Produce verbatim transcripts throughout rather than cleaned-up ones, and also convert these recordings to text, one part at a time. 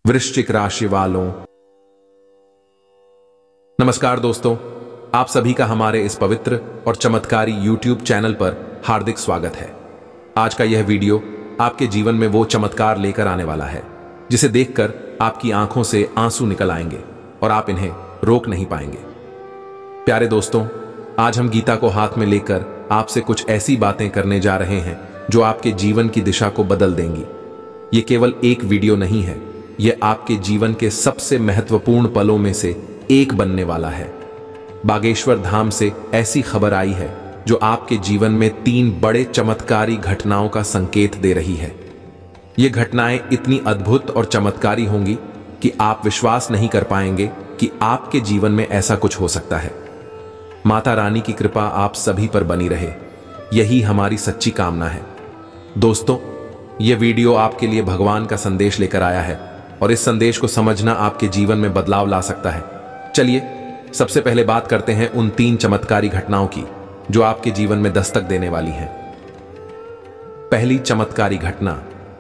वृश्चिक राशि वालों, नमस्कार दोस्तों, आप सभी का हमारे इस पवित्र और चमत्कारी यूट्यूब चैनल पर हार्दिक स्वागत है। आज का यह वीडियो आपके जीवन में वो चमत्कार लेकर आने वाला है जिसे देखकर आपकी आंखों से आंसू निकल आएंगे और आप इन्हें रोक नहीं पाएंगे। प्यारे दोस्तों, आज हम गीता को हाथ में लेकर आपसे कुछ ऐसी बातें करने जा रहे हैं जो आपके जीवन की दिशा को बदल देंगी। ये केवल एक वीडियो नहीं है, यह आपके जीवन के सबसे महत्वपूर्ण पलों में से एक बनने वाला है। बागेश्वर धाम से ऐसी खबर आई है जो आपके जीवन में तीन बड़े चमत्कारी घटनाओं का संकेत दे रही है। ये घटनाएं इतनी अद्भुत और चमत्कारी होंगी कि आप विश्वास नहीं कर पाएंगे कि आपके जीवन में ऐसा कुछ हो सकता है। माता रानी की कृपा आप सभी पर बनी रहे, यही हमारी सच्ची कामना है। दोस्तों, यह वीडियो आपके लिए भगवान का संदेश लेकर आया है और इस संदेश को समझना आपके जीवन में बदलाव ला सकता है। चलिए सबसे पहले बात करते हैं उन तीन चमत्कारी घटनाओं की जो आपके जीवन में दस्तक देने वाली हैं। पहली चमत्कारी घटना।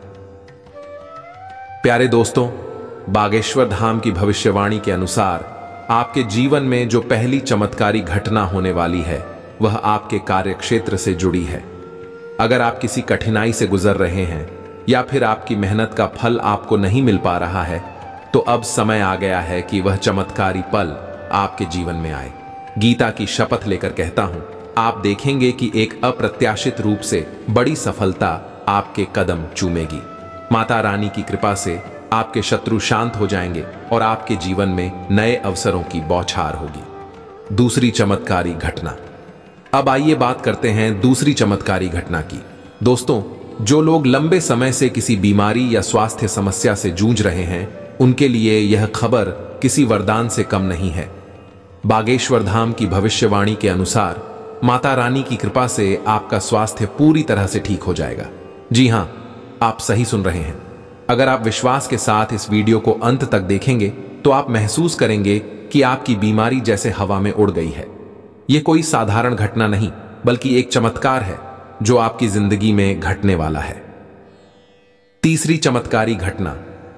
प्यारे दोस्तों, बागेश्वर धाम की भविष्यवाणी के अनुसार आपके जीवन में जो पहली चमत्कारी घटना होने वाली है वह आपके कार्यक्षेत्र से जुड़ी है। अगर आप किसी कठिनाई से गुजर रहे हैं या फिर आपकी मेहनत का फल आपको नहीं मिल पा रहा है, तो अब समय आ गया है कि वह चमत्कारी पल आपके जीवन में आए। गीता की शपथ लेकर कहता हूं, आप देखेंगे कि एक अप्रत्याशित रूप से बड़ी सफलता आपके कदम चूमेगी। माता रानी की कृपा से आपके शत्रु शांत हो जाएंगे और आपके जीवन में नए अवसरों की बौछार होगी। दूसरी चमत्कारी घटना। अब आइए बात करते हैं दूसरी चमत्कारी घटना की। दोस्तों, जो लोग लंबे समय से किसी बीमारी या स्वास्थ्य समस्या से जूझ रहे हैं, उनके लिए यह खबर किसी वरदान से कम नहीं है। बागेश्वर धाम की भविष्यवाणी के अनुसार माता रानी की कृपा से आपका स्वास्थ्य पूरी तरह से ठीक हो जाएगा। जी हां, आप सही सुन रहे हैं। अगर आप विश्वास के साथ इस वीडियो को अंत तक देखेंगे तो आप महसूस करेंगे कि आपकी बीमारी जैसे हवा में उड़ गई है। यह कोई साधारण घटना नहीं, बल्कि एक चमत्कार है जो आपकी जिंदगी में घटने वाला है। तीसरी चमत्कारी घटना।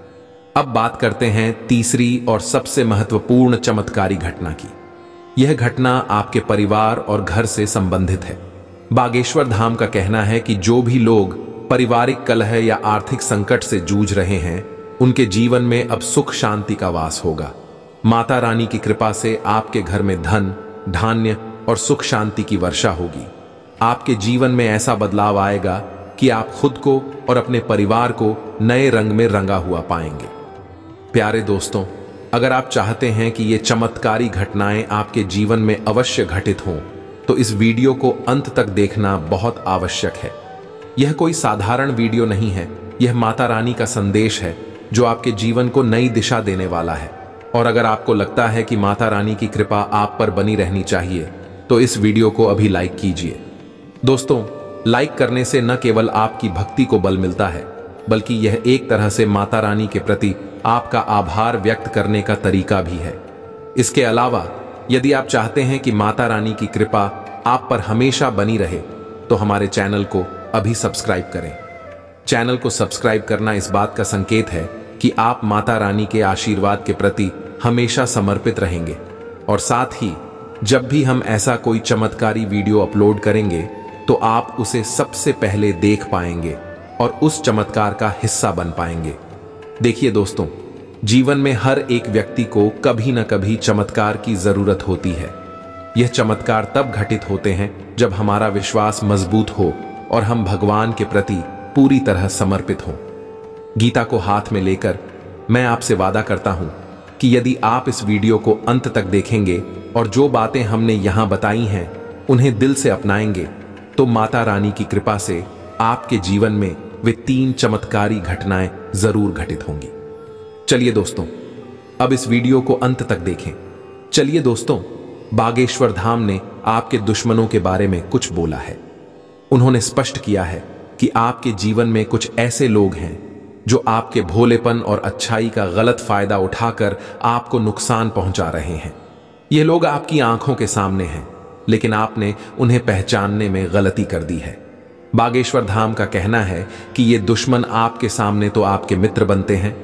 अब बात करते हैं तीसरी और सबसे महत्वपूर्ण चमत्कारी घटना की। यह घटना आपके परिवार और घर से संबंधित है। बागेश्वर धाम का कहना है कि जो भी लोग पारिवारिक कलह या आर्थिक संकट से जूझ रहे हैं, उनके जीवन में अब सुख शांति का वास होगा। माता रानी की कृपा से आपके घर में धन, धान्य और सुख शांति की वर्षा होगी। आपके जीवन में ऐसा बदलाव आएगा कि आप खुद को और अपने परिवार को नए रंग में रंगा हुआ पाएंगे। प्यारे दोस्तों, अगर आप चाहते हैं कि ये चमत्कारी घटनाएं आपके जीवन में अवश्य घटित हों, तो इस वीडियो को अंत तक देखना बहुत आवश्यक है। यह कोई साधारण वीडियो नहीं है, यह माता रानी का संदेश है जो आपके जीवन को नई दिशा देने वाला है। और अगर आपको लगता है कि माता रानी की कृपा आप पर बनी रहनी चाहिए, तो इस वीडियो को अभी लाइक कीजिए। दोस्तों, लाइक करने से न केवल आपकी भक्ति को बल मिलता है, बल्कि यह एक तरह से माता रानी के प्रति आपका आभार व्यक्त करने का तरीका भी है। इसके अलावा यदि आप चाहते हैं कि माता रानी की कृपा आप पर हमेशा बनी रहे, तो हमारे चैनल को अभी सब्सक्राइब करें। चैनल को सब्सक्राइब करना इस बात का संकेत है कि आप माता रानी के आशीर्वाद के प्रति हमेशा समर्पित रहेंगे, और साथ ही जब भी हम ऐसा कोई चमत्कारी वीडियो अपलोड करेंगे तो आप उसे सबसे पहले देख पाएंगे और उस चमत्कार का हिस्सा बन पाएंगे। देखिए दोस्तों, जीवन में हर एक व्यक्ति को कभी न कभी चमत्कार की जरूरत होती है। यह चमत्कार तब घटित होते हैं जब हमारा विश्वास मजबूत हो और हम भगवान के प्रति पूरी तरह समर्पित हों। गीता को हाथ में लेकर मैं आपसे वादा करता हूं कि यदि आप इस वीडियो को अंत तक देखेंगे और जो बातें हमने यहां बताई हैं उन्हें दिल से अपनाएंगे, तो माता रानी की कृपा से आपके जीवन में वे तीन चमत्कारी घटनाएं जरूर घटित होंगी। चलिए दोस्तों, अब इस वीडियो को अंत तक देखें। चलिए दोस्तों, बागेश्वर धाम ने आपके दुश्मनों के बारे में कुछ बोला है। उन्होंने स्पष्ट किया है कि आपके जीवन में कुछ ऐसे लोग हैं जो आपके भोलेपन और अच्छाई का गलत फायदा उठाकर आपको नुकसान पहुंचा रहे हैं। ये लोग आपकी आंखों के सामने हैं, लेकिन आपने उन्हें पहचानने में गलती कर दी है। बागेश्वर धाम का कहना है कि ये दुश्मन आपके सामने तो आपके मित्र बनते हैं,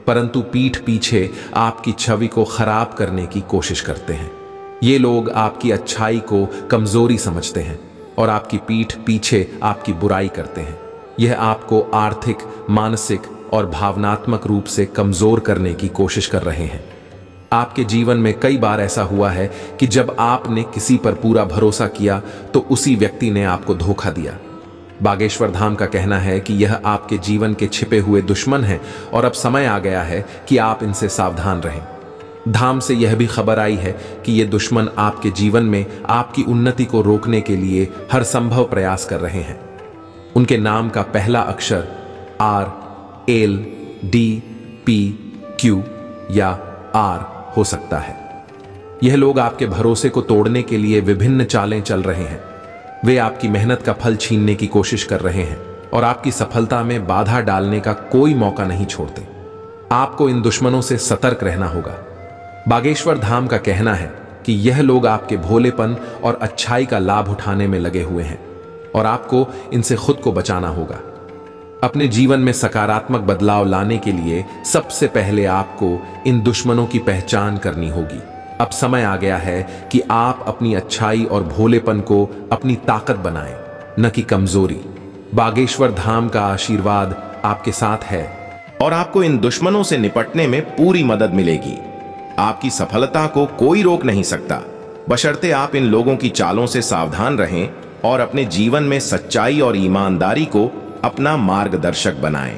परंतु पीठ पीछे आपकी छवि को खराब करने की कोशिश करते हैं। ये लोग आपकी अच्छाई को कमजोरी समझते हैं और आपकी पीठ पीछे आपकी बुराई करते हैं। यह आपको आर्थिक, मानसिक और भावनात्मक रूप से कमजोर करने की कोशिश कर रहे हैं। आपके जीवन में कई बार ऐसा हुआ है कि जब आपने किसी पर पूरा भरोसा किया तो उसी व्यक्ति ने आपको धोखा दिया। बागेश्वर धाम का कहना है कि यह आपके जीवन के छिपे हुए दुश्मन हैं और अब समय आ गया है कि आप इनसे सावधान रहें। धाम से यह भी खबर आई है कि ये दुश्मन आपके जीवन में आपकी उन्नति को रोकने के लिए हर संभव प्रयास कर रहे हैं। उनके नाम का पहला अक्षर R, L, D, P, Q या आर हो सकता है। यह लोग आपके भरोसे को तोड़ने के लिए विभिन्न चालें चल रहे हैं। वे आपकी मेहनत का फल छीनने की कोशिश कर रहे हैं और आपकी सफलता में बाधा डालने का कोई मौका नहीं छोड़ते। आपको इन दुश्मनों से सतर्क रहना होगा। बागेश्वर धाम का कहना है कि यह लोग आपके भोलेपन और अच्छाई का लाभ उठाने में लगे हुए हैं और आपको इनसे खुद को बचाना होगा। अपने जीवन में सकारात्मक बदलाव लाने के लिए सबसे पहले आपको इन दुश्मनों की पहचान करनी होगी। अब समय आ गया है कि आप अपनी अच्छाई और भोलेपन को अपनी ताकत बनाएं, न कि कमजोरी। बागेश्वर धाम का आशीर्वाद आपके साथ है और आपको इन दुश्मनों से निपटने में पूरी मदद मिलेगी। आपकी सफलता को कोई रोक नहीं सकता, बशर्ते आप इन लोगों की चालों से सावधान रहें और अपने जीवन में सच्चाई और ईमानदारी को अपना मार्गदर्शक बनाएं।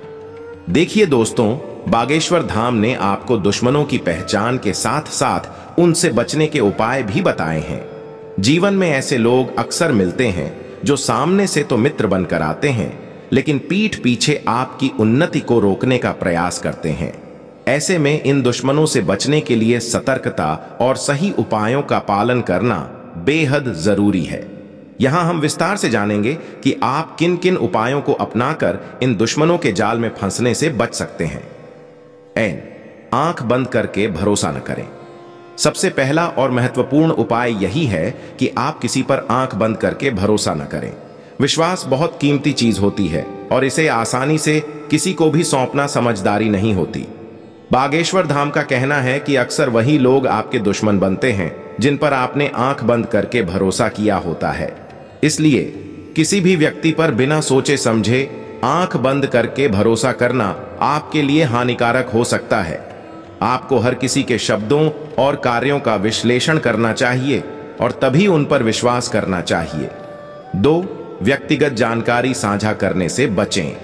देखिए दोस्तों, बागेश्वर धाम ने आपको दुश्मनों की पहचान के साथ साथ उनसे बचने के उपाय भी बताए हैं। जीवन में ऐसे लोग अक्सर मिलते हैं जो सामने से तो मित्र बनकर आते हैं, लेकिन पीठ पीछे आपकी उन्नति को रोकने का प्रयास करते हैं। ऐसे में इन दुश्मनों से बचने के लिए सतर्कता और सही उपायों का पालन करना बेहद जरूरी है। यहां हम विस्तार से जानेंगे कि आप किन किन उपायों को अपनाकर इन दुश्मनों के जाल में फंसने से बच सकते हैं। एन, आंख बंद करके भरोसा न करें। सबसे पहला और महत्वपूर्ण उपाय यही है कि आप किसी पर आंख बंद करके भरोसा न करें। विश्वास बहुत कीमती चीज होती है और इसे आसानी से किसी को भी सौंपना समझदारी नहीं होती। बागेश्वर धाम का कहना है कि अक्सर वही लोग आपके दुश्मन बनते हैं जिन पर आपने आंख बंद करके भरोसा किया होता है। इसलिए किसी भी व्यक्ति पर बिना सोचे समझे आंख बंद करके भरोसा करना आपके लिए हानिकारक हो सकता है। आपको हर किसी के शब्दों और कार्यों का विश्लेषण करना चाहिए और तभी उन पर विश्वास करना चाहिए। दो, व्यक्तिगत जानकारी साझा करने से बचें।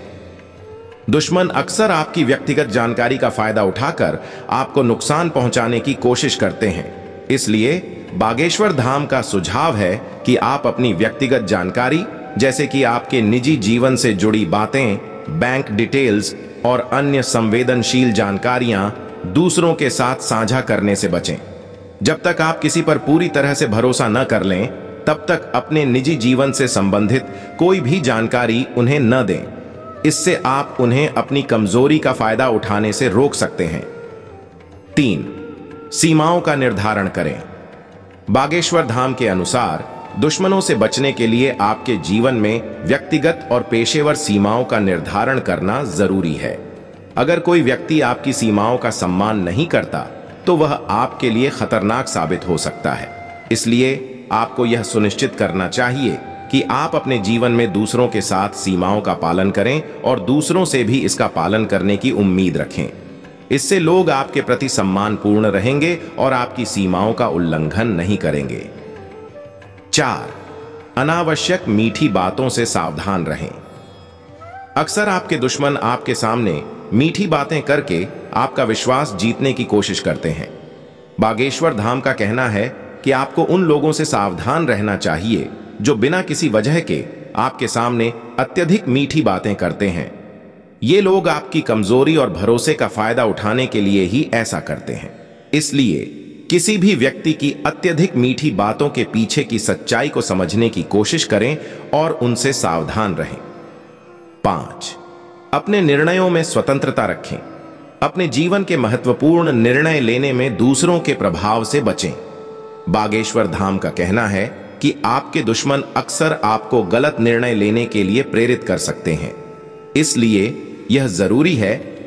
दुश्मन अक्सर आपकी व्यक्तिगत जानकारी का फायदा उठाकर आपको नुकसान पहुंचाने की कोशिश करते हैं। इसलिए बागेश्वर धाम का सुझाव है कि आप अपनी व्यक्तिगत जानकारी, जैसे कि आपके निजी जीवन से जुड़ी बातें, बैंक डिटेल्स और अन्य संवेदनशील जानकारियां दूसरों के साथ साझा करने से बचें। जब तक आप किसी पर पूरी तरह से भरोसा न कर लें, तब तक अपने निजी जीवन से संबंधित कोई भी जानकारी उन्हें न दें। इससे आप उन्हें अपनी कमजोरी का फायदा उठाने से रोक सकते हैं। तीन, सीमाओं का निर्धारण करें। बागेश्वर धाम के अनुसार दुश्मनों से बचने के लिए आपके जीवन में व्यक्तिगत और पेशेवर सीमाओं का निर्धारण करना जरूरी है। अगर कोई व्यक्ति आपकी सीमाओं का सम्मान नहीं करता तो वह आपके लिए खतरनाक साबित हो सकता है। इसलिए आपको यह सुनिश्चित करना चाहिए कि आप अपने जीवन में दूसरों के साथ सीमाओं का पालन करें और दूसरों से भी इसका पालन करने की उम्मीद रखें। इससे लोग आपके प्रति सम्मानपूर्ण रहेंगे और आपकी सीमाओं का उल्लंघन नहीं करेंगे। चार, अनावश्यक मीठी बातों से सावधान रहें। अक्सर आपके दुश्मन आपके सामने मीठी बातें करके आपका विश्वास जीतने की कोशिश करते हैं। बागेश्वर धाम का कहना है कि आपको उन लोगों से सावधान रहना चाहिए जो बिना किसी वजह के आपके सामने अत्यधिक मीठी बातें करते हैं। ये लोग आपकी कमजोरी और भरोसे का फायदा उठाने के लिए ही ऐसा करते हैं। इसलिए किसी भी व्यक्ति की अत्यधिक मीठी बातों के पीछे की सच्चाई को समझने की कोशिश करें और उनसे सावधान रहें। पांच, अपने निर्णयों में स्वतंत्रता रखें। अपने जीवन के महत्वपूर्ण निर्णय लेने में दूसरों के प्रभाव से बचें। बागेश्वर धाम का कहना है कि आपके दुश्मन अक्सर आपको गलत निर्णय लेने के लिए प्रेरित कर सकते हैं। इसलिए यह जरूरी है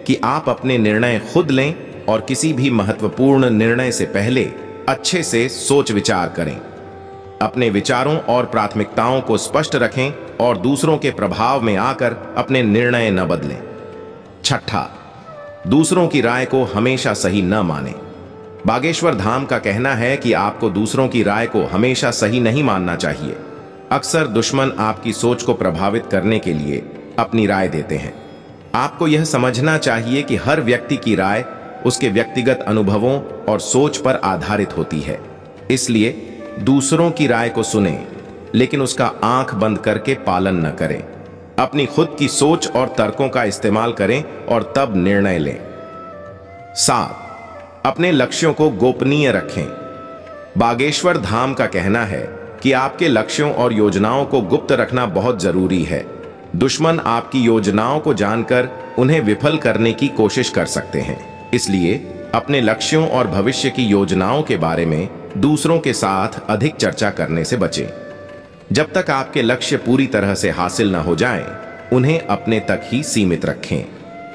कि आप अपने निर्णय खुद लें और किसी भी महत्वपूर्ण निर्णय से पहले अच्छे से सोच विचार करें। अपने विचारों और प्राथमिकताओं को स्पष्ट रखें और दूसरों के प्रभाव में आकर अपने निर्णय न बदलें। छठा, दूसरों की राय को हमेशा सही न मानें। बागेश्वर धाम का कहना है कि आपको दूसरों की राय को हमेशा सही नहीं मानना चाहिए। अक्सर दुश्मन आपकी सोच को प्रभावित करने के लिए अपनी राय देते हैं। आपको यह समझना चाहिए कि हर व्यक्ति की राय उसके व्यक्तिगत अनुभवों और सोच पर आधारित होती है। इसलिए दूसरों की राय को सुनें, लेकिन उसका आंख बंद करके पालन न करें। अपनी खुद की सोच और तर्कों का इस्तेमाल करें और तब निर्णय लें। सात, अपने लक्ष्यों को गोपनीय रखें। बागेश्वर धाम का कहना है कि आपके लक्ष्यों और योजनाओं को गुप्त रखना बहुत जरूरी है। दुश्मन आपकी योजनाओं को जानकर उन्हें विफल करने की कोशिश कर सकते हैं। इसलिए अपने लक्ष्यों और भविष्य की योजनाओं के बारे में दूसरों के साथ अधिक चर्चा करने से बचें। जब तक आपके लक्ष्य पूरी तरह से हासिल न हो जाएं, उन्हें अपने तक ही सीमित रखें।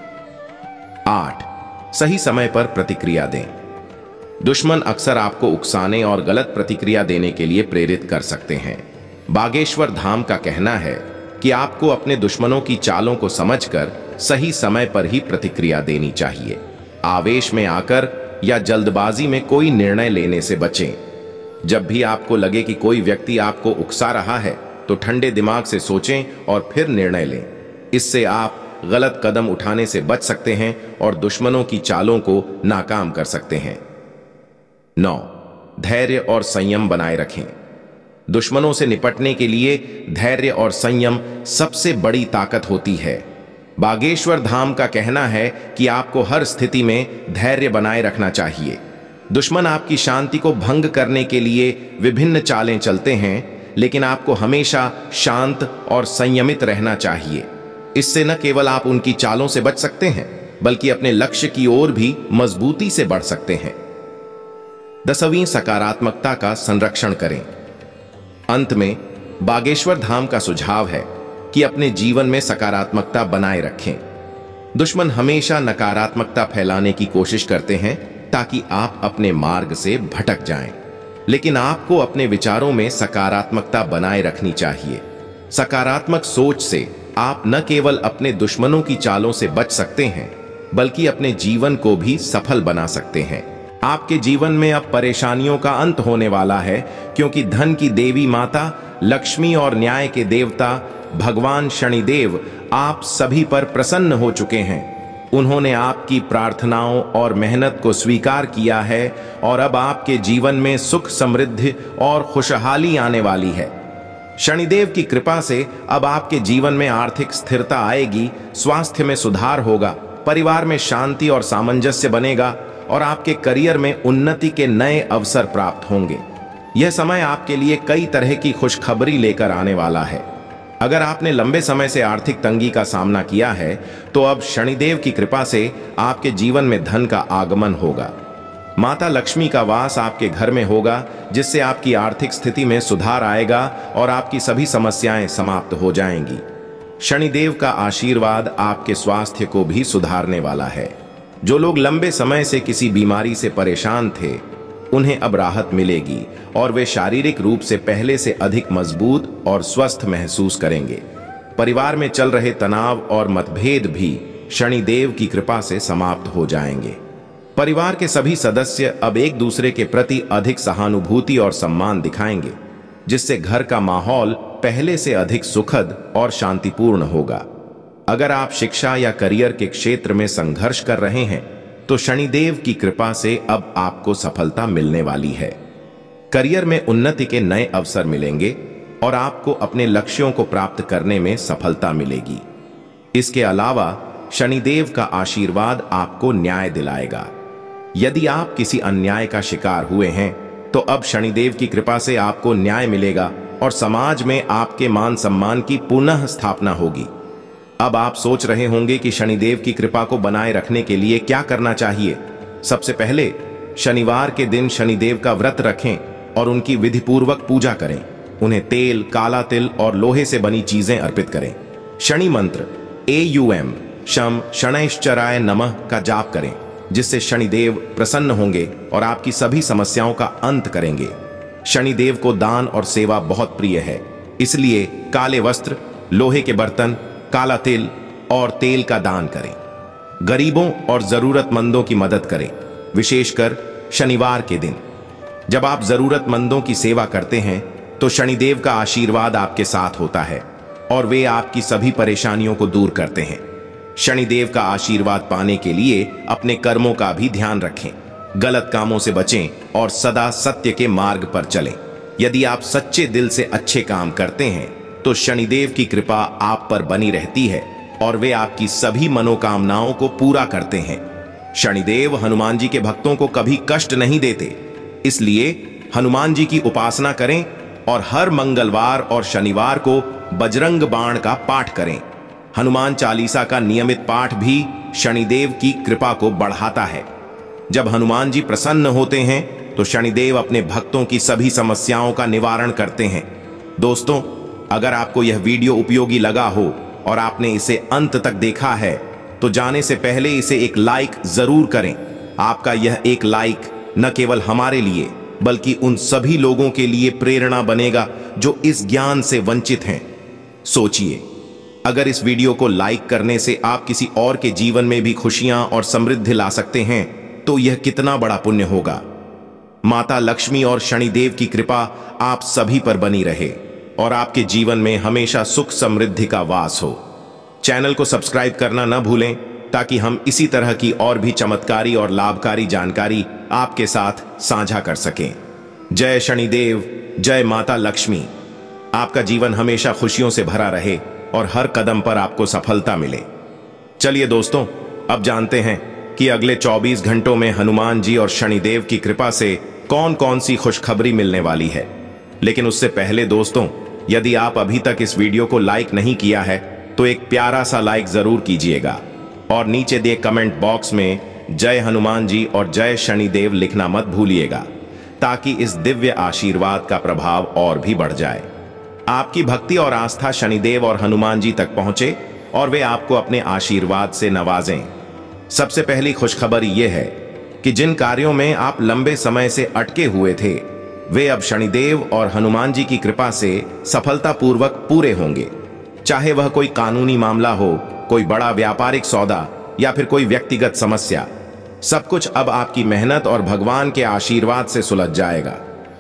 आठ, सही समय पर प्रतिक्रिया दें। दुश्मन अक्सर आपको उकसाने और गलत प्रतिक्रिया देने के लिए प्रेरित कर सकते हैं। बागेश्वर धाम का कहना है कि आपको अपने दुश्मनों की चालों को समझकर सही समय पर ही प्रतिक्रिया देनी चाहिए। आवेश में आकर या जल्दबाजी में कोई निर्णय लेने से बचें। जब भी आपको लगे कि कोई व्यक्ति आपको उकसा रहा है, तो ठंडे दिमाग से सोचें और फिर निर्णय लें। इससे आप गलत कदम उठाने से बच सकते हैं और दुश्मनों की चालों को नाकाम कर सकते हैं। नौ, धैर्य और संयम बनाए रखें। दुश्मनों से निपटने के लिए धैर्य और संयम सबसे बड़ी ताकत होती है। बागेश्वर धाम का कहना है कि आपको हर स्थिति में धैर्य बनाए रखना चाहिए। दुश्मन आपकी शांति को भंग करने के लिए विभिन्न चालें चलते हैं, लेकिन आपको हमेशा शांत और संयमित रहना चाहिए। इससे न केवल आप उनकी चालों से बच सकते हैं, बल्कि अपने लक्ष्य की ओर भी मजबूती से बढ़ सकते हैं। दसवीं, सकारात्मकता का संरक्षण करें। अंत में बागेश्वर धाम का सुझाव है कि अपने जीवन में सकारात्मकता बनाए रखें। दुश्मन हमेशा नकारात्मकता फैलाने की कोशिश करते हैं ताकि आप अपने मार्ग से भटक जाएं, लेकिन आपको अपने विचारों में सकारात्मकता बनाए रखनी चाहिए। सकारात्मक सोच से आप न केवल अपने दुश्मनों की चालों से बच सकते हैं, बल्कि अपने जीवन को भी सफल बना सकते हैं। आपके जीवन में अब परेशानियों का अंत होने वाला है, क्योंकि धन की देवी माता लक्ष्मी और न्याय के देवता भगवान शनिदेव आप सभी पर प्रसन्न हो चुके हैं। उन्होंने आपकी प्रार्थनाओं और मेहनत को स्वीकार किया है और अब आपके जीवन में सुख, समृद्धि और खुशहाली आने वाली है। शनिदेव की कृपा से अब आपके जीवन में आर्थिक स्थिरता आएगी, स्वास्थ्य में सुधार होगा, परिवार में शांति और सामंजस्य बनेगा और आपके करियर में उन्नति के नए अवसर प्राप्त होंगे। यह समय आपके लिए कई तरह की खुशखबरी लेकर आने वाला है। अगर आपने लंबे समय से आर्थिक तंगी का सामना किया है, तो अब शनिदेव की कृपा से आपके जीवन में धन का आगमन होगा। माता लक्ष्मी का वास आपके घर में होगा, जिससे आपकी आर्थिक स्थिति में सुधार आएगा और आपकी सभी समस्याएं समाप्त हो जाएंगी। शनिदेव का आशीर्वाद आपके स्वास्थ्य को भी सुधारने वाला है। जो लोग लंबे समय से किसी बीमारी से परेशान थे, उन्हें अब राहत मिलेगी और वे शारीरिक रूप से पहले से अधिक मजबूत और स्वस्थ महसूस करेंगे। परिवार में चल रहे तनाव और मतभेद भी शनिदेव की कृपा से समाप्त हो जाएंगे। परिवार के सभी सदस्य अब एक दूसरे के प्रति अधिक सहानुभूति और सम्मान दिखाएंगे, जिससे घर का माहौल पहले से अधिक सुखद और शांतिपूर्ण होगा। अगर आप शिक्षा या करियर के क्षेत्र में संघर्ष कर रहे हैं, तो शनिदेव की कृपा से अब आपको सफलता मिलने वाली है। करियर में उन्नति के नए अवसर मिलेंगे और आपको अपने लक्ष्यों को प्राप्त करने में सफलता मिलेगी। इसके अलावा शनिदेव का आशीर्वाद आपको न्याय दिलाएगा। यदि आप किसी अन्याय का शिकार हुए हैं, तो अब शनिदेव की कृपा से आपको न्याय मिलेगा और समाज में आपके मान सम्मान की पुनः स्थापना होगी। अब आप सोच रहे होंगे कि शनिदेव की कृपा को बनाए रखने के लिए क्या करना चाहिए। सबसे पहले शनिवार के दिन शनिदेव का व्रत रखें और उनकी विधिपूर्वक पूजा करें। उन्हें तेल, काला तिल और लोहे से बनी चीजें अर्पित करें। शनि मंत्र ए यू एम शम शनैश्चराय नमः का जाप करें, जिससे शनिदेव प्रसन्न होंगे और आपकी सभी समस्याओं का अंत करेंगे। शनिदेव को दान और सेवा बहुत प्रिय है, इसलिए काले वस्त्र, लोहे के बर्तन, काला तिल और तेल का दान करें। गरीबों और जरूरतमंदों की मदद करें, विशेषकर शनिवार के दिन। जब आप जरूरतमंदों की सेवा करते हैं तो शनिदेव का आशीर्वाद आपके साथ होता है और वे आपकी सभी परेशानियों को दूर करते हैं। शनिदेव का आशीर्वाद पाने के लिए अपने कर्मों का भी ध्यान रखें, गलत कामों से बचें और सदा सत्य के मार्ग पर चलें। यदि आप सच्चे दिल से अच्छे काम करते हैं तो शनिदेव की कृपा आप पर बनी रहती है और वे आपकी सभी मनोकामनाओं को पूरा करते हैं। शनिदेव हनुमान जी के भक्तों को कभी कष्ट नहीं देते, इसलिए हनुमान जी की उपासना करें और हर मंगलवार और शनिवार को बजरंग बाण का पाठ करें। हनुमान चालीसा का नियमित पाठ भी शनिदेव की कृपा को बढ़ाता है। जब हनुमान जी प्रसन्न होते हैं तो शनिदेव अपने भक्तों की सभी समस्याओं का निवारण करते हैं। दोस्तों, अगर आपको यह वीडियो उपयोगी लगा हो और आपने इसे अंत तक देखा है तो जाने से पहले इसे एक लाइक जरूर करें। आपका यह एक लाइक न केवल हमारे लिए बल्कि उन सभी लोगों के लिए प्रेरणा बनेगा जो इस ज्ञान से वंचित हैं। सोचिए, अगर इस वीडियो को लाइक करने से आप किसी और के जीवन में भी खुशियां और समृद्धि ला सकते हैं तो यह कितना बड़ा पुण्य होगा। माता लक्ष्मी और शनिदेव की कृपा आप सभी पर बनी रहे और आपके जीवन में हमेशा सुख समृद्धि का वास हो। चैनल को सब्सक्राइब करना न भूलें ताकि हम इसी तरह की और भी चमत्कारी और लाभकारी जानकारी आपके साथ साझा कर सकें। जय शनिदेव, जय माता लक्ष्मी। आपका जीवन हमेशा खुशियों से भरा रहे और हर कदम पर आपको सफलता मिले। चलिए दोस्तों, अब जानते हैं कि अगले चौबीस घंटों में हनुमान जी और शनिदेव की कृपा से कौन कौन सी खुशखबरी मिलने वाली है। लेकिन उससे पहले दोस्तों, यदि आप अभी तक इस वीडियो को लाइक नहीं किया है तो एक प्यारा सा लाइक जरूर कीजिएगा और नीचे दिए कमेंट बॉक्स में जय हनुमान जी और जय शनिदेव लिखना मत भूलिएगा, ताकि इस दिव्य आशीर्वाद का प्रभाव और भी बढ़ जाए। आपकी भक्ति और आस्था शनिदेव और हनुमान जी तक पहुंचे और वे आपको अपने आशीर्वाद से नवाजें। सबसे पहली खुशखबर यह है कि जिन कार्यों में आप लंबे समय से अटके हुए थे वे अब शनिदेव और हनुमान जी की कृपा से सफलतापूर्वक पूरे होंगे। चाहे वह कोई कानूनी मामला हो, कोई बड़ा व्यापारिक सौदा या फिर कोई व्यक्तिगत समस्या, सब कुछ अब आपकी मेहनत और भगवान के आशीर्वाद से सुलझ जाएगा।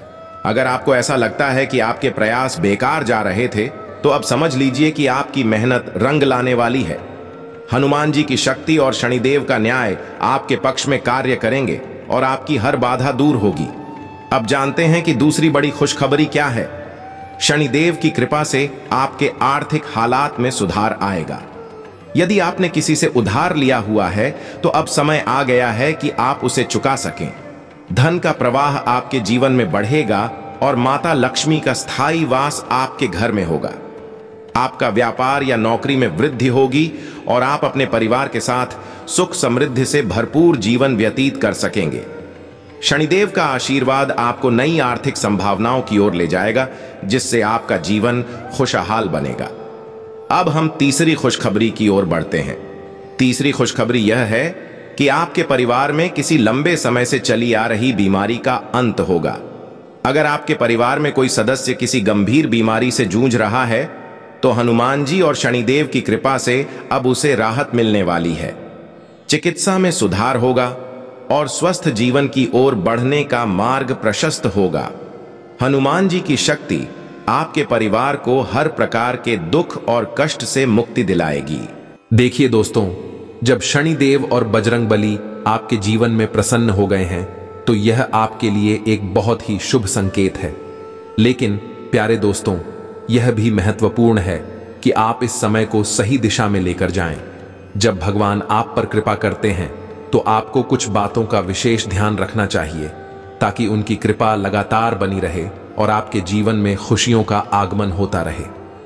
अगर आपको ऐसा लगता है कि आपके प्रयास बेकार जा रहे थे तो अब समझ लीजिए कि आपकी मेहनत रंग लाने वाली है। हनुमान जी की शक्ति और शनिदेव का न्याय आपके पक्ष में कार्य करेंगे और आपकी हर बाधा दूर होगी। अब जानते हैं कि दूसरी बड़ी खुशखबरी क्या है। शनिदेव की कृपा से आपके आर्थिक हालात में सुधार आएगा। यदि आपने किसी से उधार लिया हुआ है तो अब समय आ गया है कि आप उसे चुका सकें। धन का प्रवाह आपके जीवन में बढ़ेगा और माता लक्ष्मी का स्थायी वास आपके घर में होगा। आपका व्यापार या नौकरी में वृद्धि होगी और आप अपने परिवार के साथ सुख समृद्धि से भरपूर जीवन व्यतीत कर सकेंगे। शनिदेव का आशीर्वाद आपको नई आर्थिक संभावनाओं की ओर ले जाएगा, जिससे आपका जीवन खुशहाल बनेगा। अब हम तीसरी खुशखबरी की ओर बढ़ते हैं। तीसरी खुशखबरी यह है कि आपके परिवार में किसी लंबे समय से चली आ रही बीमारी का अंत होगा। अगर आपके परिवार में कोई सदस्य किसी गंभीर बीमारी से जूझ रहा है तो हनुमान जी और शनिदेव की कृपा से अब उसे राहत मिलने वाली है। चिकित्सा में सुधार होगा और स्वस्थ जीवन की ओर बढ़ने का मार्ग प्रशस्त होगा। हनुमान जी की शक्ति आपके परिवार को हर प्रकार के दुख और कष्ट से मुक्ति दिलाएगी। देखिए दोस्तों, जब शनिदेव और बजरंग बली आपके जीवन में प्रसन्न हो गए हैं तो यह आपके लिए एक बहुत ही शुभ संकेत है। लेकिन प्यारे दोस्तों, यह भी महत्वपूर्ण है कि आप इस समय को सही दिशा में लेकर जाएं। जब भगवान आप पर कृपा करते हैं तो आपको कुछ बातों का विशेष ध्यान रखना चाहिए ताकि उनकी कृपा लगातार बनी रहे और आपके जीवन में खुशियों का आगमन होता रहे।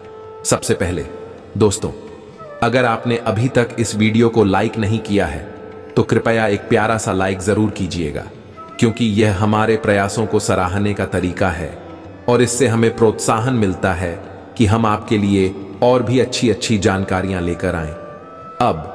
सबसे पहले दोस्तों, अगर आपने अभी तक इस वीडियो को लाइक नहीं किया है तो कृपया एक प्यारा सा लाइक जरूर कीजिएगा, क्योंकि यह हमारे प्रयासों को सराहने का तरीका है और इससे हमें प्रोत्साहन मिलता है कि हम आपके लिए और भी अच्छी अच्छी जानकारियां लेकर आएं। अब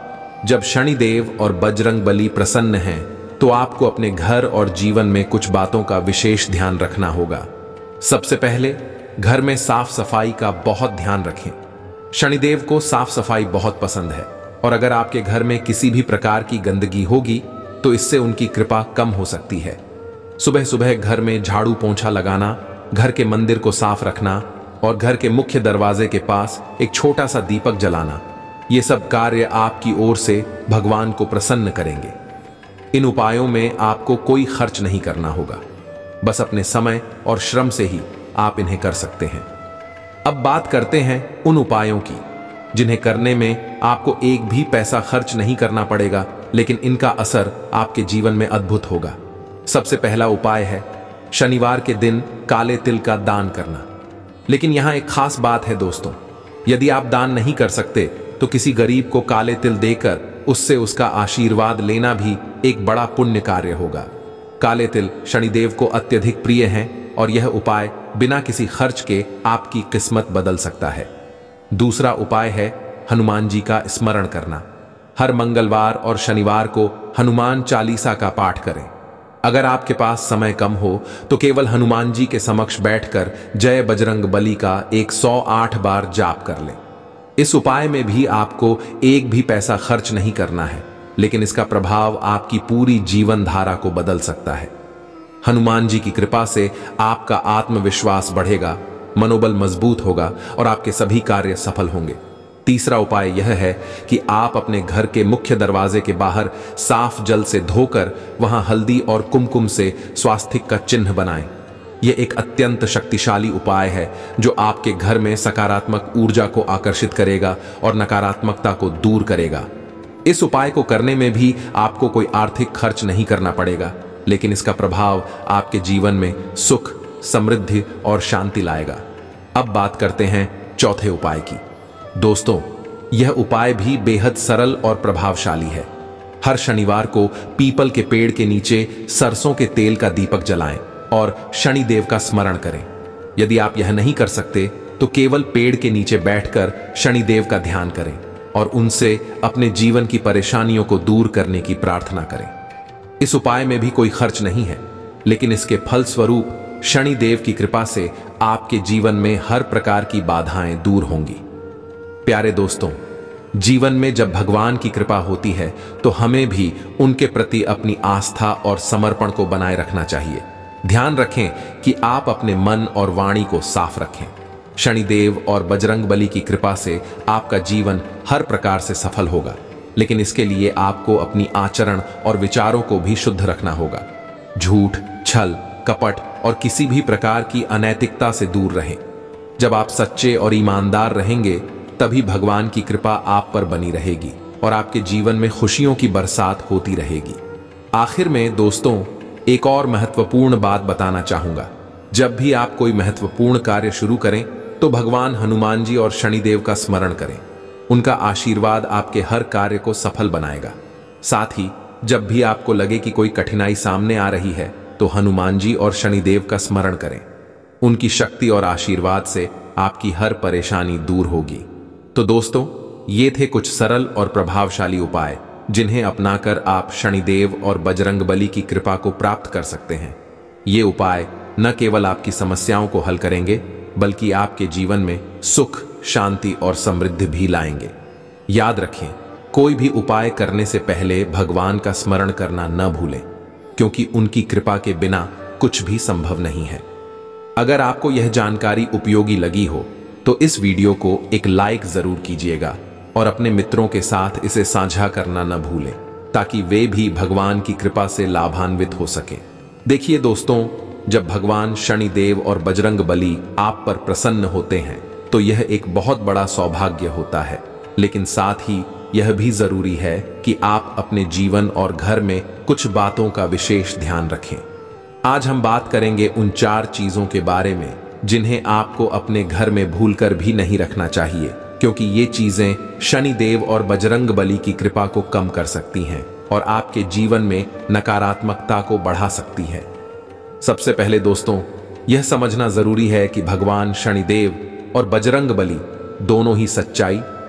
जब शनिदेव और बजरंगबली प्रसन्न हैं तो आपको अपने घर और जीवन में कुछ बातों का विशेष ध्यान रखना होगा। सबसे पहले घर में साफ सफाई का बहुत ध्यान रखें। शनिदेव को साफ सफाई बहुत पसंद है और अगर आपके घर में किसी भी प्रकार की गंदगी होगी तो इससे उनकी कृपा कम हो सकती है। सुबह सुबह घर में झाड़ू पोंछा लगाना, घर के मंदिर को साफ रखना और घर के मुख्य दरवाजे के पास एक छोटा सा दीपक जलाना, ये सब कार्य आपकी ओर से भगवान को प्रसन्न करेंगे। इन उपायों में आपको कोई खर्च नहीं करना होगा, बस अपने समय और श्रम से ही आप इन्हें कर सकते हैं। अब बात करते हैं उन उपायों की जिन्हें करने में आपको एक भी पैसा खर्च नहीं करना पड़ेगा, लेकिन इनका असर आपके जीवन में अद्भुत होगा। सबसे पहला उपाय है शनिवार के दिन काले तिल का दान करना। लेकिन यहां एक खास बात है दोस्तों, यदि आप दान नहीं कर सकते तो किसी गरीब को काले तिल देकर उससे उसका आशीर्वाद लेना भी एक बड़ा पुण्य कार्य होगा। काले तिल शनिदेव को अत्यधिक प्रिय हैं और यह उपाय बिना किसी खर्च के आपकी किस्मत बदल सकता है। दूसरा उपाय है हनुमान जी का स्मरण करना। हर मंगलवार और शनिवार को हनुमान चालीसा का पाठ करें। अगर आपके पास समय कम हो तो केवल हनुमान जी के समक्ष बैठकर जय बजरंगबली का एक सौ आठ बार जाप कर लें। इस उपाय में भी आपको एक भी पैसा खर्च नहीं करना है, लेकिन इसका प्रभाव आपकी पूरी जीवन धारा को बदल सकता है। हनुमान जी की कृपा से आपका आत्मविश्वास बढ़ेगा, मनोबल मजबूत होगा और आपके सभी कार्य सफल होंगे। तीसरा उपाय यह है कि आप अपने घर के मुख्य दरवाजे के बाहर साफ जल से धोकर वहां हल्दी और कुमकुम से स्वास्तिक का चिन्ह बनाएं। यह एक अत्यंत शक्तिशाली उपाय है जो आपके घर में सकारात्मक ऊर्जा को आकर्षित करेगा और नकारात्मकता को दूर करेगा। इस उपाय को करने में भी आपको कोई आर्थिक खर्च नहीं करना पड़ेगा, लेकिन इसका प्रभाव आपके जीवन में सुख, समृद्धि और शांति लाएगा। अब बात करते हैं चौथे उपाय की। दोस्तों, यह उपाय भी बेहद सरल और प्रभावशाली है। हर शनिवार को पीपल के पेड़ के नीचे सरसों के तेल का दीपक जलाएं और शनिदेव का स्मरण करें। यदि आप यह नहीं कर सकते तो केवल पेड़ के नीचे बैठकर शनिदेव का ध्यान करें और उनसे अपने जीवन की परेशानियों को दूर करने की प्रार्थना करें। इस उपाय में भी कोई खर्च नहीं है, लेकिन इसके फल स्वरूप शनिदेव की कृपा से आपके जीवन में हर प्रकार की बाधाएं दूर होंगी। प्यारे दोस्तों, जीवन में जब भगवान की कृपा होती है तो हमें भी उनके प्रति अपनी आस्था और समर्पण को बनाए रखना चाहिए। ध्यान रखें कि आप अपने मन और वाणी को साफ रखें। शनिदेव और बजरंगबली की कृपा से आपका जीवन हर प्रकार से सफल होगा, लेकिन इसके लिए आपको अपनी आचरण और विचारों को भी शुद्ध रखना होगा। झूठ, छल, कपट और किसी भी प्रकार की अनैतिकता से दूर रहें। जब आप सच्चे और ईमानदार रहेंगे तभी भगवान की कृपा आप पर बनी रहेगी और आपके जीवन में खुशियों की बरसात होती रहेगी। आखिर में दोस्तों, एक और महत्वपूर्ण बात बताना चाहूंगा। जब भी आप कोई महत्वपूर्ण कार्य शुरू करें तो भगवान हनुमान जी और शनिदेव का स्मरण करें। उनका आशीर्वाद आपके हर कार्य को सफल बनाएगा। साथ ही जब भी आपको लगे कि कोई कठिनाई सामने आ रही है तो हनुमान जी और शनिदेव का स्मरण करें। उनकी शक्ति और आशीर्वाद से आपकी हर परेशानी दूर होगी। तो दोस्तों, ये थे कुछ सरल और प्रभावशाली उपाय जिन्हें अपनाकर आप शनिदेव और बजरंगबली की कृपा को प्राप्त कर सकते हैं। ये उपाय न केवल आपकी समस्याओं को हल करेंगे, बल्कि आपके जीवन में सुख, शांति और समृद्धि भी लाएंगे। याद रखें, कोई भी उपाय करने से पहले भगवान का स्मरण करना न भूलें, क्योंकि उनकी कृपा के बिना कुछ भी संभव नहीं है। अगर आपको यह जानकारी उपयोगी लगी हो तो इस वीडियो को एक लाइक जरूर कीजिएगा और अपने मित्रों के साथ इसे साझा करना न भूलें, ताकि वे भी भगवान की कृपा से लाभान्वित हो सकें। देखिए दोस्तों, जब भगवान शनिदेव और बजरंगबली आप पर प्रसन्न होते हैं तो यह एक बहुत बड़ा सौभाग्य होता है, लेकिन साथ ही यह भी जरूरी है कि आप अपने जीवन और घर में कुछ बातों का विशेष ध्यान रखें। आज हम बात करेंगे उन चार चीजों के बारे में जिन्हें आपको अपने घर में भूलकर भी नहीं रखना चाहिए, क्योंकि ये चीजें शनिदेव और बजरंगबली की कृपा को कम कर सकती हैं और आपके जीवन में नकारात्मकता को बढ़ा सकती हैं। सबसे पहले दोस्तों, यह समझना जरूरी है कि भगवान शनिदेव और बजरंगबली दोनों ही सच्चाई,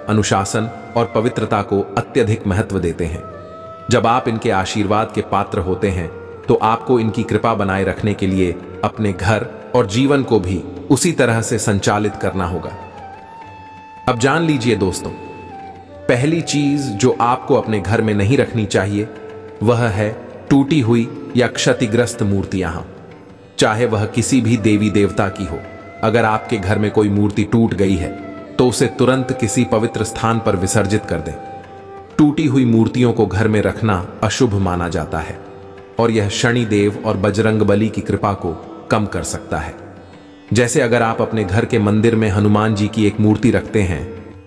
अनुशासन और पवित्रता को अत्यधिक महत्व देते हैं। जब आप इनके आशीर्वाद के पात्र होते हैं तो आपको इनकी कृपा बनाए रखने के लिए अपने घर और जीवन को भी उसी तरह से संचालित करना होगा। अब जान लीजिए दोस्तों, पहली चीज जो आपको अपने घर में नहीं रखनी चाहिए वह है टूटी हुई या क्षतिग्रस्त मूर्तियां। चाहे वह किसी भी देवी देवता की हो, अगर आपके घर में कोई मूर्ति टूट गई है तो उसे तुरंत किसी पवित्र स्थान पर विसर्जित कर दें। टूटी हुई मूर्तियों को घर में रखना अशुभ माना जाता है और यह शनिदेव और बजरंगबली की कृपा को कम कर सकता है। जैसे अगर आप अपने घर के मंदिर में हनुमान जी की एक मूर्ति रखते हैं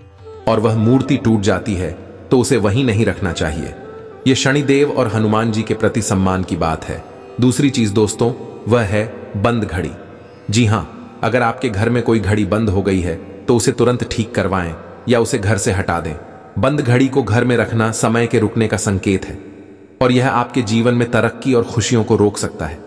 और वह मूर्ति टूट जाती है तो उसे वहीं नहीं रखना चाहिए। यह शनिदेव और हनुमान जी के प्रति सम्मान की बात है। दूसरी चीज दोस्तों, वह है बंद घड़ी। जी हां, अगर आपके घर में कोई घड़ी बंद हो गई है तो उसे तुरंत ठीक करवाएं या उसे घर से हटा दें। बंद घड़ी को घर में रखना समय के रुकने का संकेत है और यह आपके जीवन में तरक्की और खुशियों को रोक सकता है।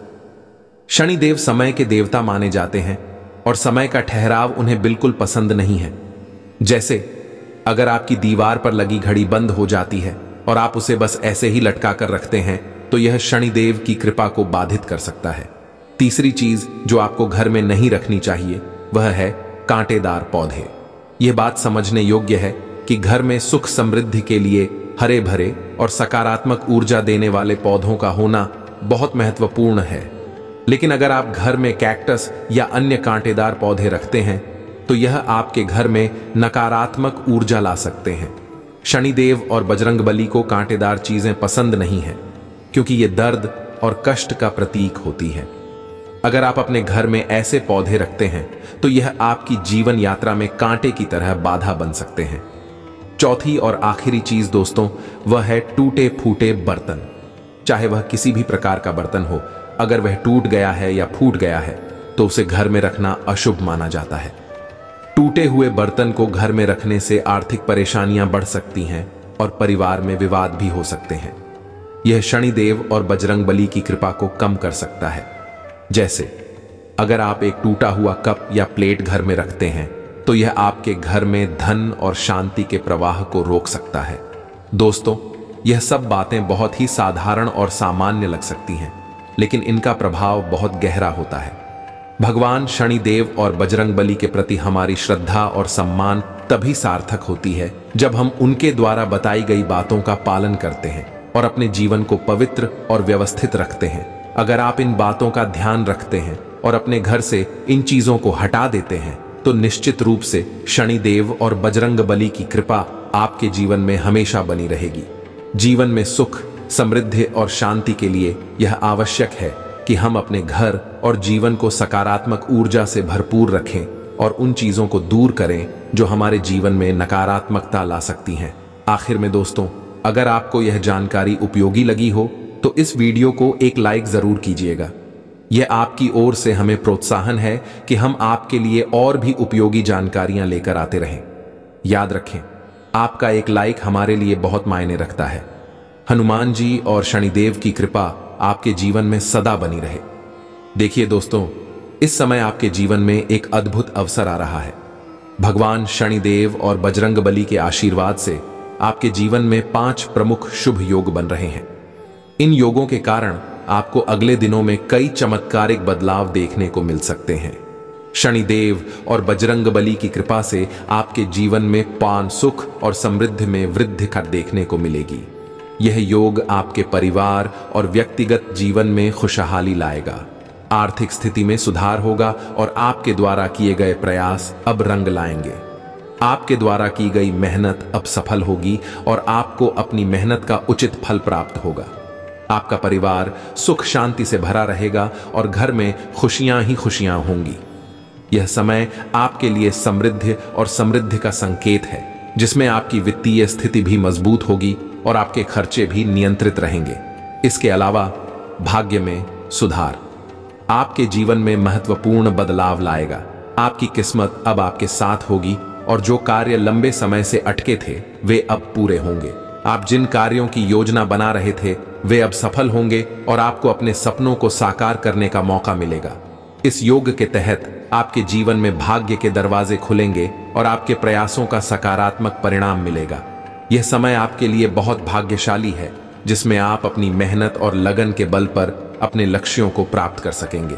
शनिदेव समय के देवता माने जाते हैं और समय का ठहराव उन्हें बिल्कुल पसंद नहीं है। जैसे अगर आपकी दीवार पर लगी घड़ी बंद हो जाती है और आप उसे बस ऐसे ही लटका कर रखते हैं तो यह शनिदेव की कृपा को बाधित कर सकता है। तीसरी चीज जो आपको घर में नहीं रखनी चाहिए वह है कांटेदार पौधे। यह बात समझने योग्य है कि घर में सुख समृद्धि के लिए हरे भरे और सकारात्मक ऊर्जा देने वाले पौधों का होना बहुत महत्वपूर्ण है। लेकिन अगर आप घर में कैक्टस या अन्य कांटेदार पौधे रखते हैं तो यह आपके घर में नकारात्मक ऊर्जा ला सकते हैं। शनिदेव और बजरंगबली को कांटेदार चीजें पसंद नहीं है क्योंकि ये दर्द और कष्ट का प्रतीक होती है। अगर आप अपने घर में ऐसे पौधे रखते हैं तो यह आपकी जीवन यात्रा में कांटे की तरह बाधा बन सकते हैं। चौथी और आखिरी चीज दोस्तों, वह है टूटे फूटे बर्तन। चाहे वह किसी भी प्रकार का बर्तन हो, अगर वह टूट गया है या फूट गया है तो उसे घर में रखना अशुभ माना जाता है। टूटे हुए बर्तन को घर में रखने से आर्थिक परेशानियां बढ़ सकती हैं और परिवार में विवाद भी हो सकते हैं। यह शनिदेव और बजरंगबली की कृपा को कम कर सकता है। जैसे अगर आप एक टूटा हुआ कप या प्लेट घर में रखते हैं तो यह आपके घर में धन और शांति के प्रवाह को रोक सकता है। दोस्तों, यह सब बातें बहुत ही साधारण और सामान्य लग सकती हैं, लेकिन इनका प्रभाव बहुत गहरा होता है। भगवान शनिदेव और बजरंगबली के प्रति हमारी श्रद्धा और सम्मान तभी सार्थक होती है जब हम उनके द्वारा बताई गई बातों का पालन करते हैं और अपने जीवन को पवित्र और व्यवस्थित रखते हैं। अगर आप इन बातों का ध्यान रखते हैं और अपने घर से इन चीजों को हटा देते हैं तो निश्चित रूप से शनिदेव और बजरंगबली की कृपा आपके जीवन में हमेशा बनी रहेगी। जीवन में सुख, समृद्धि और शांति के लिए यह आवश्यक है कि हम अपने घर और जीवन को सकारात्मक ऊर्जा से भरपूर रखें और उन चीजों को दूर करें जो हमारे जीवन में नकारात्मकता ला सकती हैं। आखिर में दोस्तों, अगर आपको यह जानकारी उपयोगी लगी हो तो इस वीडियो को एक लाइक जरूर कीजिएगा। यह आपकी ओर से हमें प्रोत्साहन है कि हम आपके लिए और भी उपयोगी जानकारियां लेकर आते रहें। याद रखें, आपका एक लाइक हमारे लिए बहुत मायने रखता है। हनुमान जी और शनिदेव की कृपा आपके जीवन में सदा बनी रहे। देखिए दोस्तों, इस समय आपके जीवन में एक अद्भुत अवसर आ रहा है। भगवान शनिदेव और बजरंगबली के आशीर्वाद से आपके जीवन में पांच प्रमुख शुभ योग बन रहे हैं। इन योगों के कारण आपको अगले दिनों में कई चमत्कारिक बदलाव देखने को मिल सकते हैं। शनिदेव और बजरंगबली की कृपा से आपके जीवन में पान सुख और समृद्धि में वृद्धि का देखने को मिलेगी। यह योग आपके परिवार और व्यक्तिगत जीवन में खुशहाली लाएगा। आर्थिक स्थिति में सुधार होगा और आपके द्वारा किए गए प्रयास अब रंग लाएंगे। आपके द्वारा की गई मेहनत अब सफल होगी और आपको अपनी मेहनत का उचित फल प्राप्त होगा। आपका परिवार सुख शांति से भरा रहेगा और घर में खुशियां ही खुशियां होंगी। यह समय आपके लिए समृद्धि और समृद्धि का संकेत है, जिसमें आपकी वित्तीय स्थिति भी मजबूत होगी और आपके खर्चे भी नियंत्रित रहेंगे। इसके अलावा भाग्य में सुधार आपके जीवन में महत्वपूर्ण बदलाव लाएगा। आपकी किस्मत अब आपके साथ होगी और जो कार्य लंबे समय से अटके थे वे अब पूरे होंगे। आप जिन कार्यों की योजना बना रहे थे वे अब सफल होंगे और आपको अपने सपनों को साकार करने का मौका मिलेगा। इस योग के तहत आपके जीवन में भाग्य के दरवाजे खुलेंगे और आपके प्रयासों का सकारात्मक परिणाम मिलेगा। यह समय आपके लिए बहुत भाग्यशाली है, जिसमें आप अपनी मेहनत और लगन के बल पर अपने लक्ष्यों को प्राप्त कर सकेंगे।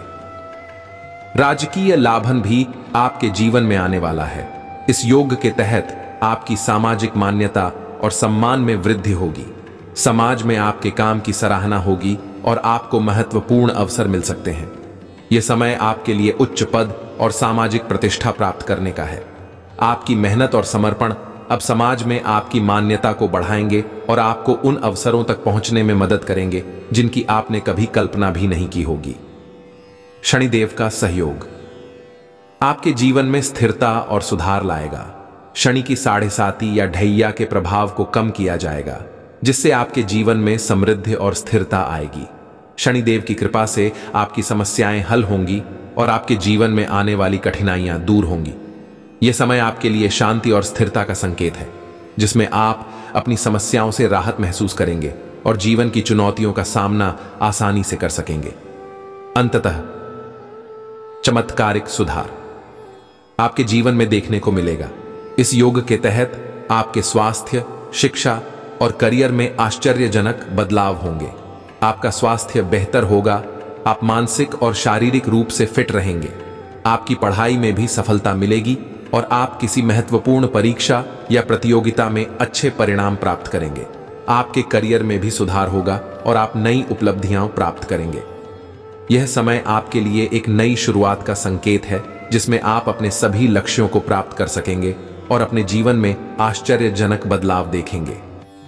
राजकीय लाभन भी आपके जीवन में आने वाला है। इस योग के तहत आपकी सामाजिक मान्यता और सम्मान में वृद्धि होगी। समाज में आपके काम की सराहना होगी और आपको महत्वपूर्ण अवसर मिल सकते हैं। यह समय आपके लिए उच्च पद और सामाजिक प्रतिष्ठा प्राप्त करने का है। आपकी मेहनत और समर्पण अब समाज में आपकी मान्यता को बढ़ाएंगे और आपको उन अवसरों तक पहुंचने में मदद करेंगे जिनकी आपने कभी कल्पना भी नहीं की होगी। शनिदेव का सहयोग आपके जीवन में स्थिरता और सुधार लाएगा। शनि की साढ़े साती या ढैया के प्रभाव को कम किया जाएगा, जिससे आपके जीवन में समृद्धि और स्थिरता आएगी। शनिदेव की कृपा से आपकी समस्याएं हल होंगी और आपके जीवन में आने वाली कठिनाइयां दूर होंगी। यह समय आपके लिए शांति और स्थिरता का संकेत है, जिसमें आप अपनी समस्याओं से राहत महसूस करेंगे और जीवन की चुनौतियों का सामना आसानी से कर सकेंगे। अंततः चमत्कारिक सुधार आपके जीवन में देखने को मिलेगा। इस योग के तहत आपके स्वास्थ्य, शिक्षा और करियर में आश्चर्यजनक बदलाव होंगे। आपका स्वास्थ्य बेहतर होगा, आप मानसिक और शारीरिक रूप से फिट रहेंगे। आपकी पढ़ाई में भी सफलता मिलेगी और आप किसी महत्वपूर्ण परीक्षा या प्रतियोगिता में अच्छे परिणाम प्राप्त करेंगे। आपके करियर में भी सुधार होगा और आप नई उपलब्धियां प्राप्त करेंगे। यह समय आपके लिए एक नई शुरुआत का संकेत है, जिसमें आप अपने सभी लक्ष्यों को प्राप्त कर सकेंगे और अपने जीवन में आश्चर्यजनक बदलाव देखेंगे।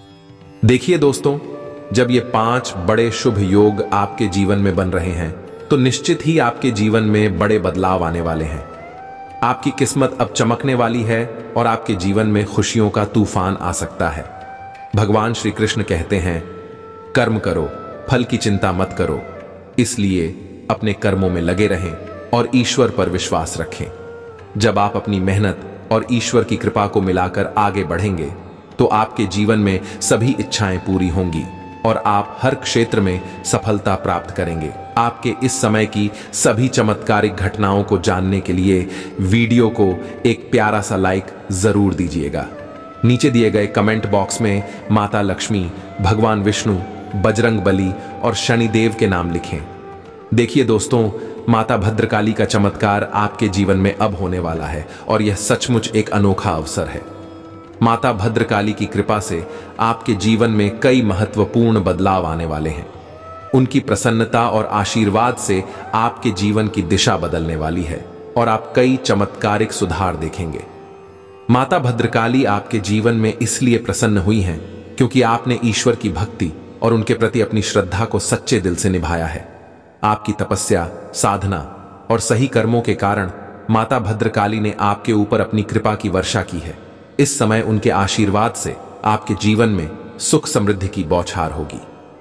देखिए दोस्तों, जब ये पांच बड़े शुभ योग आपके जीवन में बन रहे हैं, तो निश्चित ही आपके जीवन में बड़े बदलाव आने वाले हैं। आपकी किस्मत अब चमकने वाली है और आपके जीवन में खुशियों का तूफान आ सकता है। भगवान श्री कृष्ण कहते हैं, कर्म करो, फल की चिंता मत करो। इसलिए अपने कर्मों में लगे रहें और ईश्वर पर विश्वास रखें। जब आप अपनी मेहनत और ईश्वर की कृपा को मिलाकर आगे बढ़ेंगे, तो आपके जीवन में सभी इच्छाएं पूरी होंगी और आप हर क्षेत्र में सफलता प्राप्त करेंगे। आपके इस समय की सभी चमत्कारिक घटनाओं को जानने के लिए वीडियो को एक प्यारा सा लाइक जरूर दीजिएगा। नीचे दिए गए कमेंट बॉक्स में माता लक्ष्मी, भगवान विष्णु, बजरंग बली और शनिदेव के नाम लिखें। देखिए दोस्तों, माता भद्रकाली का चमत्कार आपके जीवन में अब होने वाला है और यह सचमुच एक अनोखा अवसर है। माता भद्रकाली की कृपा से आपके जीवन में कई महत्वपूर्ण बदलाव आने वाले हैं। उनकी प्रसन्नता और आशीर्वाद से आपके जीवन की दिशा बदलने वाली है और आप कई चमत्कारिक सुधार देखेंगे। माता भद्रकाली आपके जीवन में इसलिए प्रसन्न हुई हैं क्योंकि आपने ईश्वर की भक्ति और उनके प्रति अपनी श्रद्धा को सच्चे दिल से निभाया है। आपकी तपस्या, साधना और सही कर्मों के कारण माता भद्रकाली ने आपके ऊपर अपनी कृपा की वर्षा की है। इस समय उनके आशीर्वाद से आपके जीवन में सुख समृद्धि की बौछार होगी।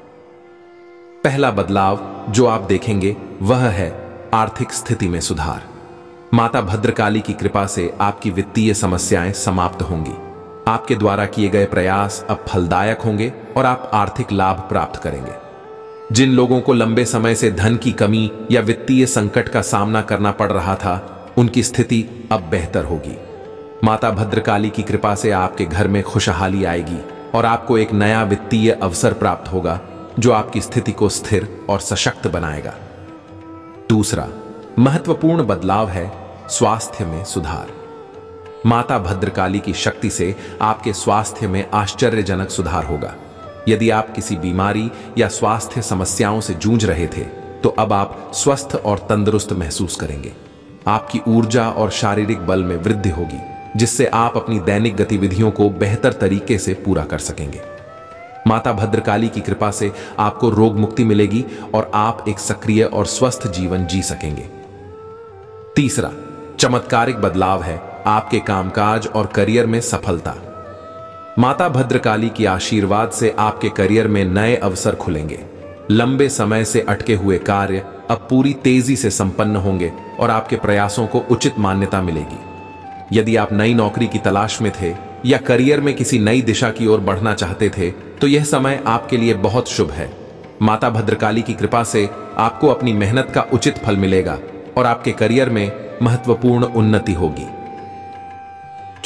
पहला बदलाव जो आप देखेंगे वह है आर्थिक स्थिति में सुधार। माता भद्रकाली की कृपा से आपकी वित्तीय समस्याएं समाप्त होंगी। आपके द्वारा किए गए प्रयास अब फलदायक होंगे और आप आर्थिक लाभ प्राप्त करेंगे। जिन लोगों को लंबे समय से धन की कमी या वित्तीय संकट का सामना करना पड़ रहा था, उनकी स्थिति अब बेहतर होगी। माता भद्रकाली की कृपा से आपके घर में खुशहाली आएगी और आपको एक नया वित्तीय अवसर प्राप्त होगा, जो आपकी स्थिति को स्थिर और सशक्त बनाएगा। दूसरा महत्वपूर्ण बदलाव है स्वास्थ्य में सुधार। माता भद्रकाली की शक्ति से आपके स्वास्थ्य में आश्चर्यजनक सुधार होगा। यदि आप किसी बीमारी या स्वास्थ्य समस्याओं से जूझ रहे थे, तो अब आप स्वस्थ और तंदुरुस्त महसूस करेंगे। आपकी ऊर्जा और शारीरिक बल में वृद्धि होगी, जिससे आप अपनी दैनिक गतिविधियों को बेहतर तरीके से पूरा कर सकेंगे। माता भद्रकाली की कृपा से आपको रोग मुक्ति मिलेगी और आप एक सक्रिय और स्वस्थ जीवन जी सकेंगे। तीसरा चमत्कारिक बदलाव है आपके कामकाज और करियर में सफलता। माता भद्रकाली की आशीर्वाद से आपके करियर में नए अवसर खुलेंगे। लंबे समय से अटके हुए कार्य अब पूरी तेजी से संपन्न होंगे और आपके प्रयासों को उचित मान्यता मिलेगी। यदि आप नई नौकरी की तलाश में थे या करियर में किसी नई दिशा की ओर बढ़ना चाहते थे, तो यह समय आपके लिए बहुत शुभ है। माता भद्रकाली की कृपा से आपको अपनी मेहनत का उचित फल मिलेगा और आपके करियर में महत्वपूर्ण उन्नति होगी।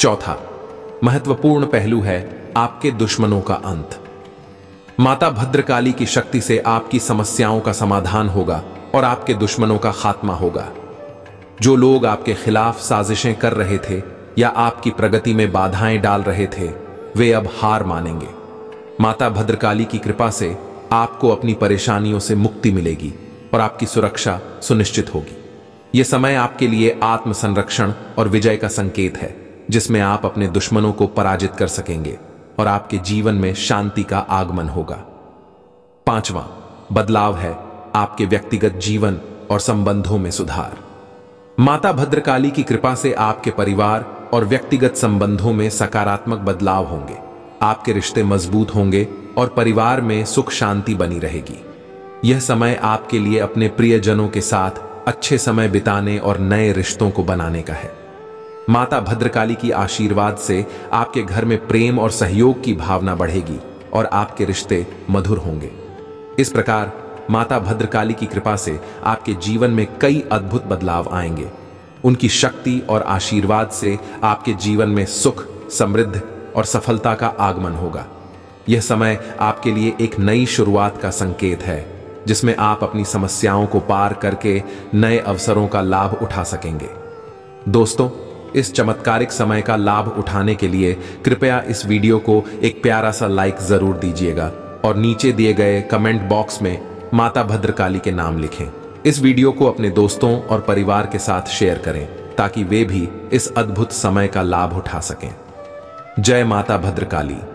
चौथा महत्वपूर्ण पहलू है आपके दुश्मनों का अंत। माता भद्रकाली की शक्ति से आपकी समस्याओं का समाधान होगा और आपके दुश्मनों का खात्मा होगा। जो लोग आपके खिलाफ साजिशें कर रहे थे या आपकी प्रगति में बाधाएं डाल रहे थे, वे अब हार मानेंगे। माता भद्रकाली की कृपा से आपको अपनी परेशानियों से मुक्ति मिलेगी और आपकी सुरक्षा सुनिश्चित होगी। यह समय आपके लिए आत्मसंरक्षण और विजय का संकेत है, जिसमें आप अपने दुश्मनों को पराजित कर सकेंगे और आपके जीवन में शांति का आगमन होगा। पांचवा बदलाव है आपके व्यक्तिगत जीवन और संबंधों में सुधार। माता भद्रकाली की कृपा से आपके परिवार और व्यक्तिगत संबंधों में सकारात्मक बदलाव होंगे। आपके रिश्ते मजबूत होंगे और परिवार में सुख शांति बनी रहेगी। यह समय आपके लिए अपने प्रियजनों के साथ अच्छे समय बिताने और नए रिश्तों को बनाने का है। माता भद्रकाली की आशीर्वाद से आपके घर में प्रेम और सहयोग की भावना बढ़ेगी और आपके रिश्ते मधुर होंगे। इस प्रकार माता भद्रकाली की कृपा से आपके जीवन में कई अद्भुत बदलाव आएंगे। उनकी शक्ति और आशीर्वाद से आपके जीवन में सुख, समृद्धि और सफलता का आगमन होगा। यह समय आपके लिए एक नई शुरुआत का संकेत है, जिसमें आप अपनी समस्याओं को पार करके नए अवसरों का लाभ उठा सकेंगे। दोस्तों, इस चमत्कारिक समय का लाभ उठाने के लिए कृपया इस वीडियो को एक प्यारा सा लाइक जरूर दीजिएगा और नीचे दिए गए कमेंट बॉक्स में माता भद्रकाली के नाम लिखें। इस वीडियो को अपने दोस्तों और परिवार के साथ शेयर करें ताकि वे भी इस अद्भुत समय का लाभ उठा सकें। जय माता भद्रकाली।